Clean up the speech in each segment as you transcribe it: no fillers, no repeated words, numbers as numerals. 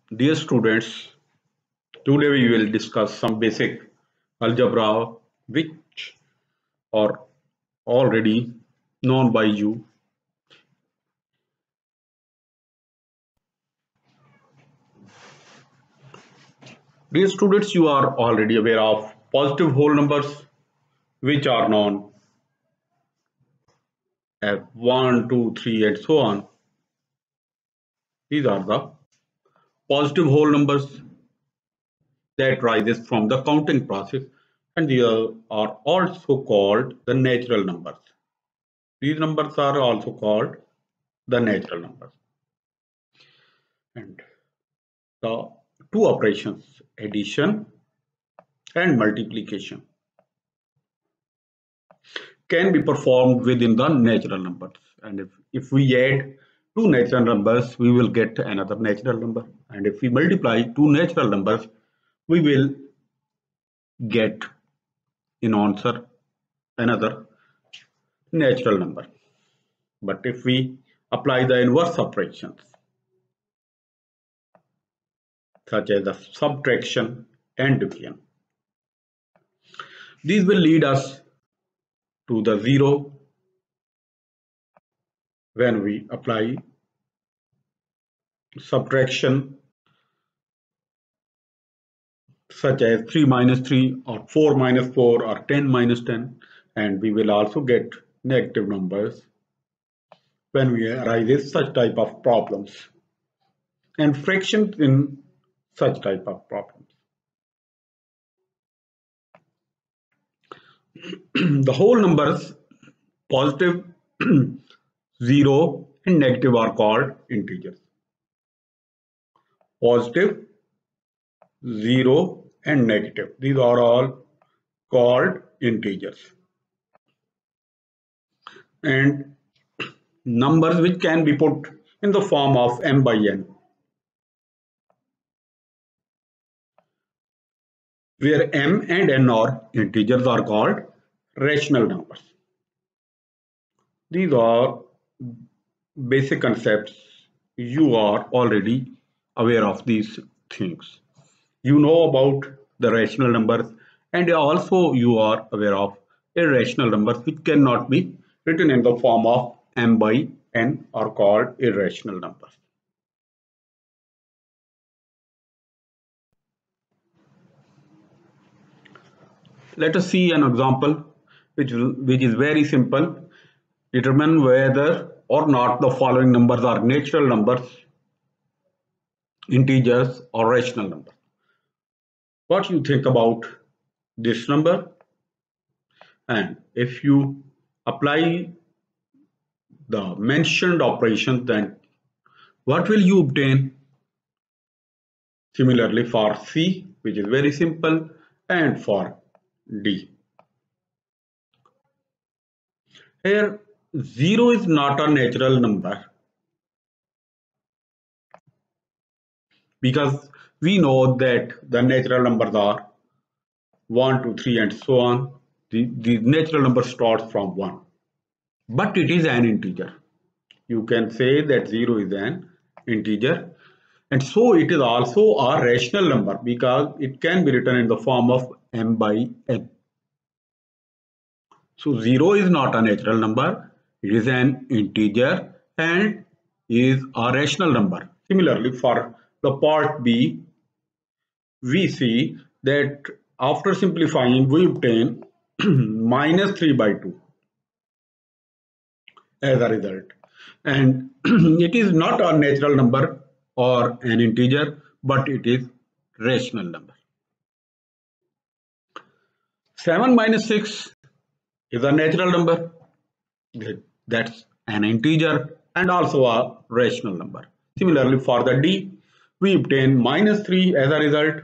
Dear students, today we will discuss some basic algebra which are already known by you. Dear students, you are already aware of positive whole numbers which are known as 1, 2, 3 and so on. These are the positive whole numbers that rises from the counting process, and these are also called the natural numbers. These numbers are also called the natural numbers. And the two operations, addition and multiplication, can be performed within the natural numbers. And if we add two natural numbers, we will get another natural number. And if we multiply two natural numbers, we will get in answer another natural number. But if we apply the inverse operations, such as the subtraction and division, these will lead us to the zero when we apply subtraction, such as 3 minus 3 or 4 minus 4 or 10 minus 10, and we will also get negative numbers when we arise such type of problems and fractions in such type of problems. The whole numbers positive, 0 and negative are called integers. Positive, 0 and negative, these are all called integers. And numbers which can be put in the form of m by n, where m and n are integers, are called rational numbers. These are basic concepts. You are already aware of these things. You know about the rational numbers, and also you are aware of irrational numbers which cannot be written in the form of m by n, are called irrational numbers. Let us see an example which is very simple. Determine whether or not the following numbers are natural numbers, integers or rational numbers. What you think about this number? And if you apply the mentioned operations, then what will you obtain? Similarly for C, which is very simple, and for D. Here 0 is not a natural number because we know that the natural numbers are 1, 2, 3 and so on. The natural number starts from 1, but it is an integer. You can say that 0 is an integer, and so it is also a rational number because it can be written in the form of m by n. So 0 is not a natural number, it is an integer and is a rational number. Similarly, for the part B, we see that after simplifying we obtain minus 3 by 2 as a result, and it is not a natural number or an integer, but it is rational number. 7 minus 6 is a natural number, that's an integer and also a rational number. Similarly for the D, we obtain minus 3 as a result,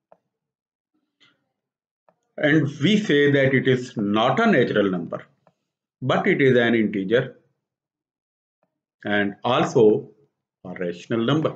and we say that it is not a natural number, but it is an integer and also a rational number.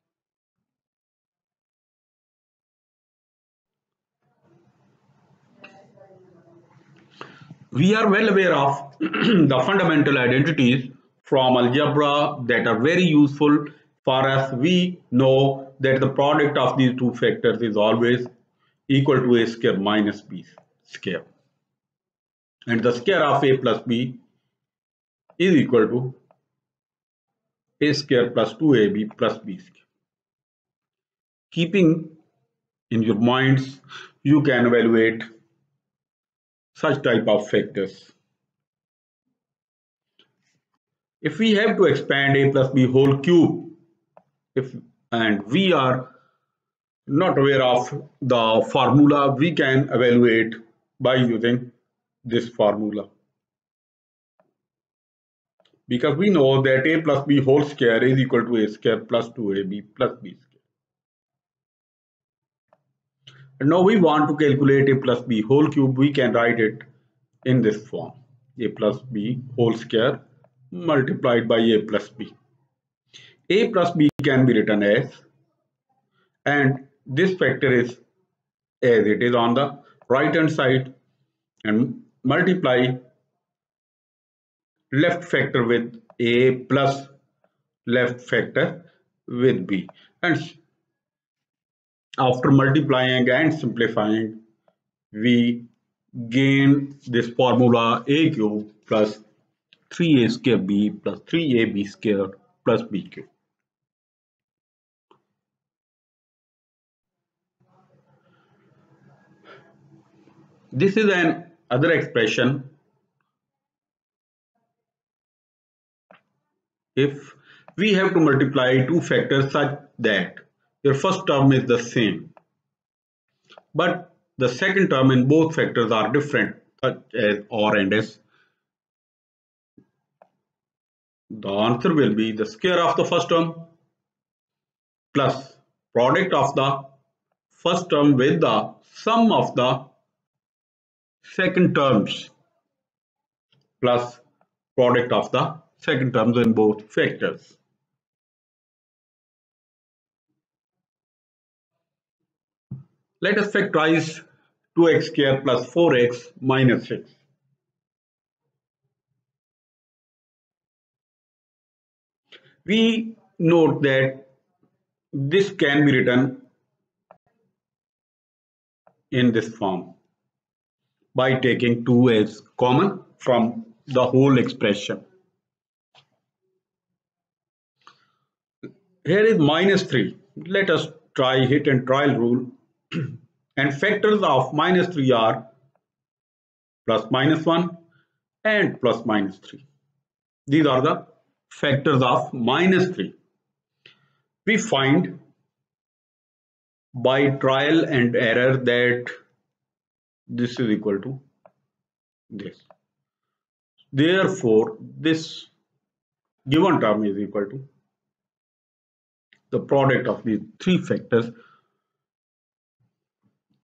We are well aware of the fundamental identities from algebra that are very useful For us, we know that the product of these two factors is always equal to a square minus b square. And the square of a plus b is equal to a square plus 2ab plus b square. Keeping in your minds, you can evaluate such type of factors. If we have to expand a plus b whole cube, and we are not aware of the formula, we can evaluate by using this formula. Because we know that a plus b whole square is equal to a square plus 2ab plus b square. And now we want to calculate a plus b whole cube, we can write it in this form. A plus b whole square multiplied by a plus b. A plus b can be written as, and this factor is as it is on the right hand side, and multiply left factor with a plus left factor with b, and after multiplying and simplifying we gain this formula a cube plus 3a square b plus 3ab square plus b cube. This is an other expression. If we have to multiply two factors such that your first term is the same, but the second term in both factors are different, such as or and s, the answer will be the square of the first term plus product of the first term with the sum of the second terms plus product of the second terms in both factors. Let us factorize 2x square plus 4x minus 6. We note that this can be written in this form by taking 2 as common from the whole expression. Here is minus 3. Let us try hit and trial rule. And factors of minus 3 are plus minus 1 and plus minus 3. These are the factors of minus 3. We find by trial and error that this is equal to this. Therefore, this given term is equal to the product of these three factors